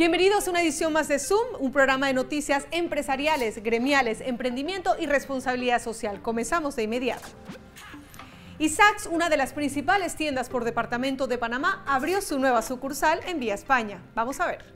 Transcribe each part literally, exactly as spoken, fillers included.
Bienvenidos a una edición más de Zoom, un programa de noticias empresariales, gremiales, emprendimiento y responsabilidad social. Comenzamos de inmediato. Y Saks, una de las principales tiendas por departamento de Panamá, abrió su nueva sucursal en Vía España. Vamos a ver.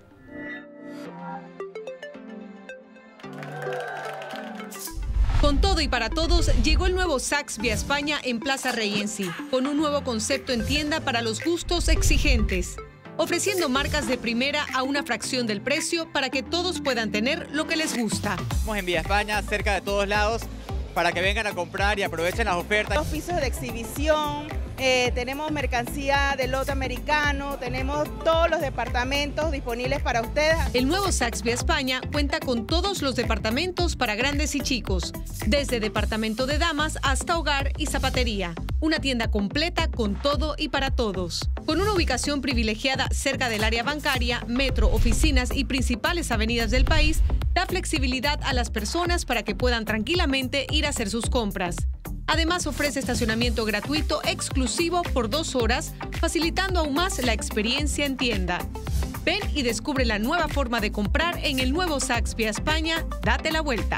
Con todo y para todos, llegó el nuevo Saks Vía España en Plaza Regency, con un nuevo concepto en tienda para los gustos exigentes, ofreciendo marcas de primera a una fracción del precio para que todos puedan tener lo que les gusta. Estamos en Vía España, cerca de todos lados, para que vengan a comprar y aprovechen las ofertas. Los pisos de exhibición, eh, tenemos mercancía de lote americano, tenemos todos los departamentos disponibles para ustedes. El nuevo Saks Vía España cuenta con todos los departamentos para grandes y chicos, desde departamento de damas hasta hogar y zapatería. Una tienda completa con todo y para todos. Con una ubicación privilegiada cerca del área bancaria, metro, oficinas y principales avenidas del país, da flexibilidad a las personas para que puedan tranquilamente ir a hacer sus compras. Además, ofrece estacionamiento gratuito exclusivo por dos horas, facilitando aún más la experiencia en tienda. Ven y descubre la nueva forma de comprar en el nuevo Saks Vía España. Date la vuelta.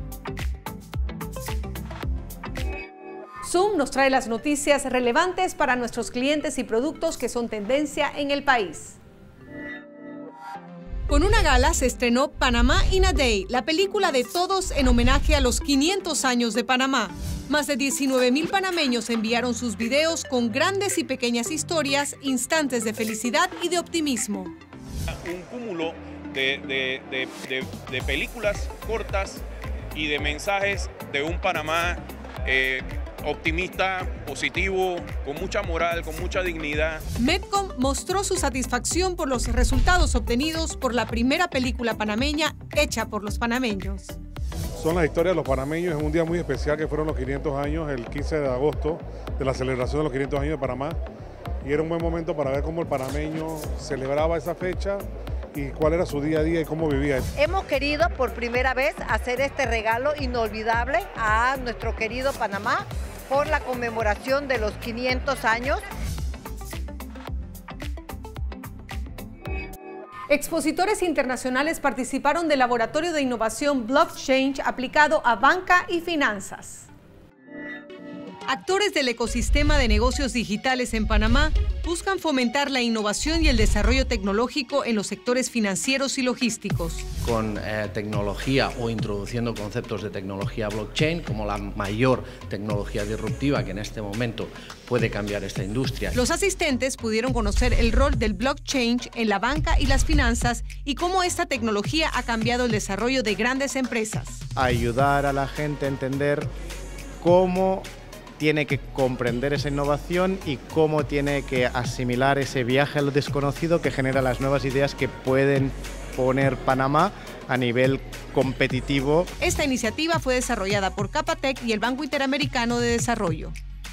Zoom nos trae las noticias relevantes para nuestros clientes y productos que son tendencia en el país. Con una gala se estrenó Panamá in a Day, la película de todos en homenaje a los quinientos años de Panamá. Más de diecinueve mil panameños enviaron sus videos con grandes y pequeñas historias, instantes de felicidad y de optimismo. Un cúmulo de, de, de, de, de películas cortas y de mensajes de un Panamá eh, optimista, positivo, con mucha moral, con mucha dignidad. Medcom mostró su satisfacción por los resultados obtenidos por la primera película panameña hecha por los panameños. Son las historias de los panameños en un día muy especial que fueron los quinientos años, el quince de agosto, de la celebración de los quinientos años de Panamá. Y era un buen momento para ver cómo el panameño celebraba esa fecha y cuál era su día a día y cómo vivía. Hemos querido por primera vez hacer este regalo inolvidable a nuestro querido Panamá por la conmemoración de los quinientos años. Expositores internacionales participaron del Laboratorio de Innovación Blockchain aplicado a banca y finanzas. Actores del ecosistema de negocios digitales en Panamá buscan fomentar la innovación y el desarrollo tecnológico en los sectores financieros y logísticos. Con eh, tecnología o introduciendo conceptos de tecnología blockchain como la mayor tecnología disruptiva que en este momento puede cambiar esta industria. Los asistentes pudieron conocer el rol del blockchain en la banca y las finanzas y cómo esta tecnología ha cambiado el desarrollo de grandes empresas. Ayudar a la gente a entender cómo tiene que comprender esa innovación y cómo tiene que asimilar ese viaje a lo desconocido que genera las nuevas ideas que pueden poner Panamá a nivel competitivo. Esta iniciativa fue desarrollada por Capatec y el Banco Interamericano de Desarrollo.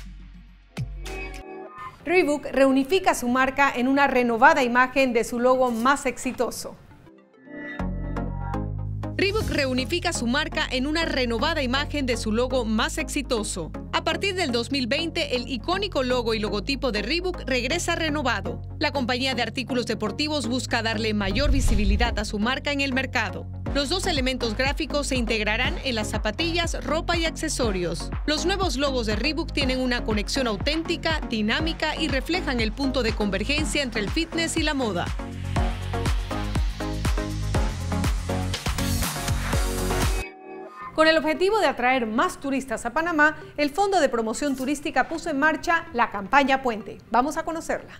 Reebok reunifica su marca en una renovada imagen de su logo más exitoso. Reebok reunifica su marca en una renovada imagen de su logo más exitoso. A partir del dos mil veinte, el icónico logo y logotipo de Reebok regresa renovado. La compañía de artículos deportivos busca darle mayor visibilidad a su marca en el mercado. Los dos elementos gráficos se integrarán en las zapatillas, ropa y accesorios. Los nuevos logos de Reebok tienen una conexión auténtica, dinámica y reflejan el punto de convergencia entre el fitness y la moda. Con el objetivo de atraer más turistas a Panamá, el Fondo de Promoción Turística puso en marcha la campaña Puente. Vamos a conocerla.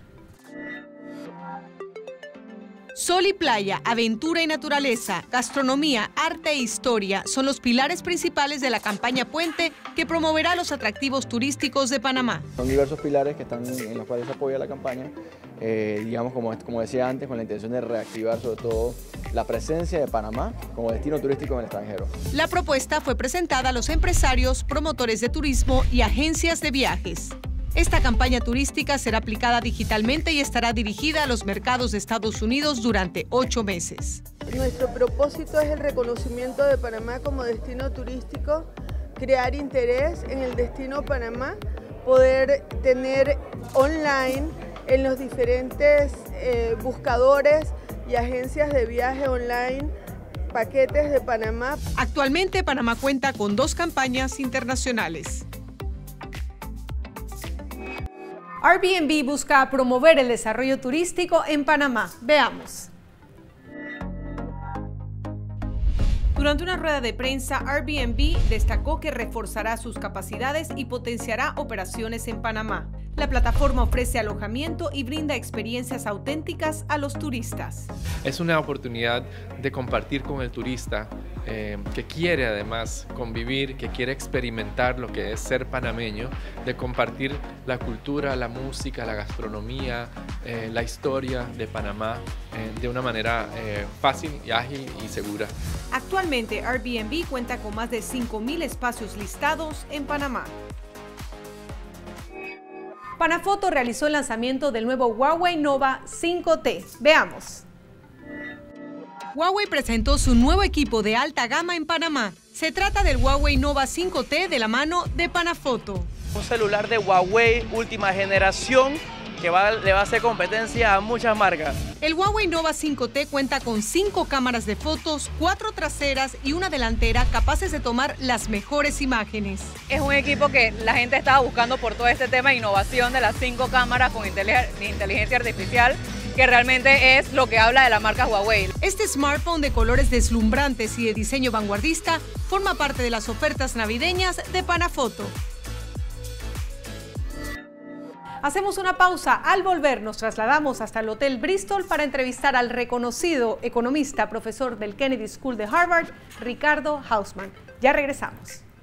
Sol y playa, aventura y naturaleza, gastronomía, arte e historia son los pilares principales de la campaña Puente que promoverá los atractivos turísticos de Panamá. Son diversos pilares que están en los cuales se apoya la campaña, eh, digamos como, como decía antes, con la intención de reactivar sobre todo la presencia de Panamá como destino turístico en el extranjero. La propuesta fue presentada a los empresarios, promotores de turismo y agencias de viajes. Esta campaña turística será aplicada digitalmente y estará dirigida a los mercados de Estados Unidos durante ocho meses. Nuestro propósito es el reconocimiento de Panamá como destino turístico, crear interés en el destino Panamá, poder tener online en los diferentes eh, buscadores y agencias de viaje online, Paquetes de Panamá. Actualmente, Panamá cuenta con dos campañas internacionales. Airbnb busca promover el desarrollo turístico en Panamá. Veamos. Durante una rueda de prensa, Airbnb destacó que reforzará sus capacidades y potenciará operaciones en Panamá. La plataforma ofrece alojamiento y brinda experiencias auténticas a los turistas. Es una oportunidad de compartir con el turista eh, que quiere además convivir, que quiere experimentar lo que es ser panameño, de compartir la cultura, la música, la gastronomía, eh, la historia de Panamá eh, de una manera eh, fácil, y ágil y segura. Actualmente, Airbnb cuenta con más de cinco mil espacios listados en Panamá. Panafoto realizó el lanzamiento del nuevo Huawei Nova cinco T. Veamos. Huawei presentó su nuevo equipo de alta gama en Panamá. Se trata del Huawei Nova cinco T de la mano de Panafoto. Un celular de Huawei última generación que va, le va a hacer competencia a muchas marcas. El Huawei Nova cinco T cuenta con cinco cámaras de fotos, cuatro traseras y una delantera capaces de tomar las mejores imágenes. Es un equipo que la gente estaba buscando por todo este tema de innovación de las cinco cámaras con inteligencia artificial, que realmente es lo que habla de la marca Huawei. Este smartphone de colores deslumbrantes y de diseño vanguardista forma parte de las ofertas navideñas de Panafoto. Hacemos una pausa. Al volver nos trasladamos hasta el Hotel Bristol para entrevistar al reconocido economista, profesor del Kennedy School de Harvard, Ricardo Hausmann. Ya regresamos.